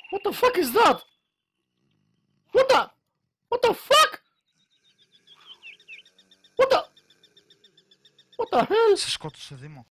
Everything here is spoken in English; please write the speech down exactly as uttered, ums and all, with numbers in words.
What the fuck is that? What the? What the fuck? What the? What the hell? Σε σκότωσε, Δήμο.